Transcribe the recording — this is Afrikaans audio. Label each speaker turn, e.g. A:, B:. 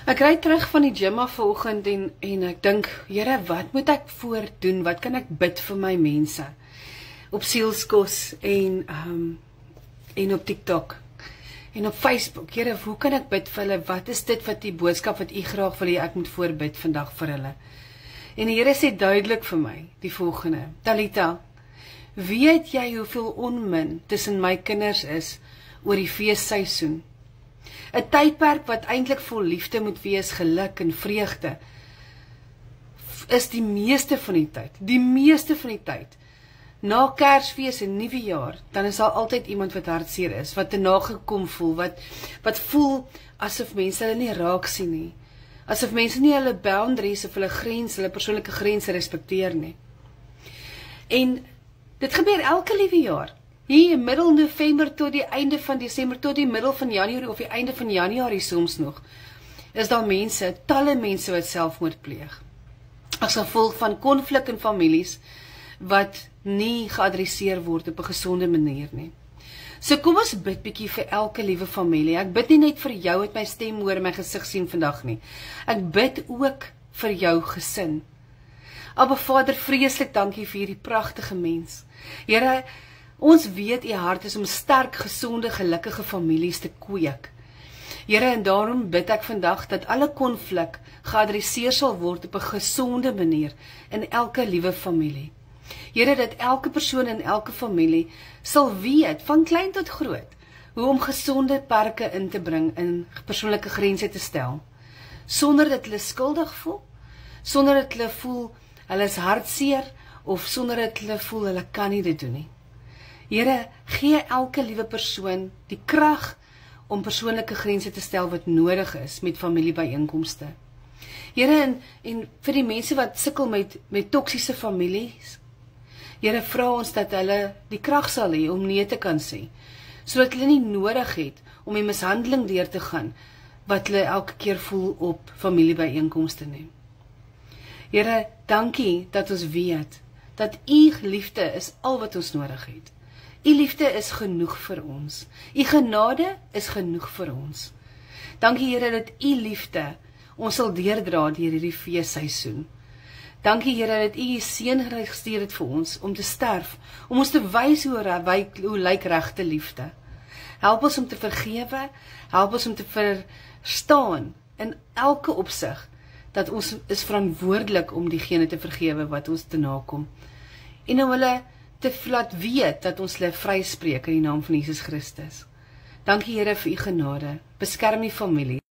A: Ek ry terug van die gym af vanoggend en ek dink, Here, wat moet ek voordoen? Wat kan ek bid vir my mense? Op Sielskos en op TikTok en op Facebook. Here, hoe kan ek bid vir hulle? Wat is dit wat die boodskap wat u graag wil hê ek moet voorbid vandag vir hulle? En die Here sê duidelik vir my die volgende: Talita, weet jy hoeveel onmin tussen my kinders is oor die feesseisoen? 'n Tydperk wat eintlik vol liefde moet wees, geluk en vreugde, is die meeste van die tyd, na Kersfees en Nuwejaar, dan is daar altyd iemand wat hartseer is, wat te nagekom voel, wat voel asof mense hulle nie raak sien nie, asof mense nie hulle boundaries of hulle persoonlike grense respekteer nie. En dit gebeur elke liewe jaar. Hier in middel November tot die einde van Desember, tot die middel van Januarie of die einde van Januarie soms nog, is daar talle mense wat selfmoord pleeg. As gevolg van konflik in families wat nie geadresseer word op 'n gesonde manier nie. So kom ons bid bietjie vir elke liewe familie. Ek bid nie net vir jou het my stem hoor en my gesig sien vandag nie. Ek bid ook vir jou gesin. Aba Vader, vreeslik dankie vir hierdie pragtige mens. Here, ons weet u hart is om sterk, gesonde, gelukkige families te kweek. Here, en daarom bid ek vandag dat alle konflik geadresseer sal word op 'n gesonde manier in elke liewe familie. Here, dat elke persoon in elke familie sal weet, van klein tot groot, hoe om gesonde perke in te bring, in persoonlike grense te stel, sonder dat hulle skuldig voel, sonder dat hulle voel hulle is hartseer, of sonder dat hulle voel hulle kan nie dit doen nie. Here, gee elke liewe persoon die krag om persoonlike grense te stel wat nodig is met familiebyeenkomste. Here, en vir die mense wat sukkel met toksiese families, Here, vra ons dat hulle die krag sal hê om nee te kan sê, sodat hulle nie nodig het om die mishandeling deur te gaan wat hulle elke keer voel op familiebyeenkomste nie. Here, dankie dat ons weet dat u liefde is al wat ons nodig het. U liefde is genoeg vir ons. U genade is genoeg vir ons. Dankie Here dat u liefde ons sal deurdra deur hierdie feesseisoen. Dankie Here dat u seun gestuur het vir ons om te sterf, om ons te wys hoe lyk regte liefde. Help ons om te vergewe, help ons om te verstaan in elke opsig dat ons is verantwoordelik om diegene te vergewe wat ons te nakom. En om hulle te laat weet dat ons hulle vryspreek in die naam van Jesus Christus. Dankie Here vir u genade. Beskerm die familie.